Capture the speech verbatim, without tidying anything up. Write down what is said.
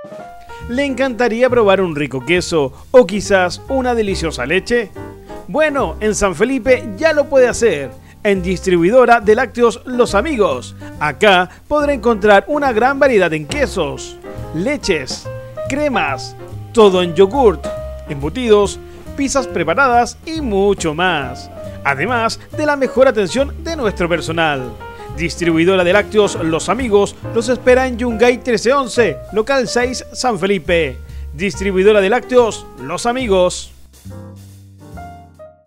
¿Le encantaría probar un rico queso o quizás una deliciosa leche? Bueno, en San Felipe ya lo puede hacer, en Distribuidora de Lácteos Los Amigos. Acá podrá encontrar una gran variedad en quesos, leches, cremas, todo en yogurt, embutidos, pizzas preparadas y mucho más. Además de la mejor atención de nuestro personal. Distribuidora de Lácteos Los Amigos los espera en Yungay trece once, local seis, San Felipe. Distribuidora de Lácteos Los Amigos.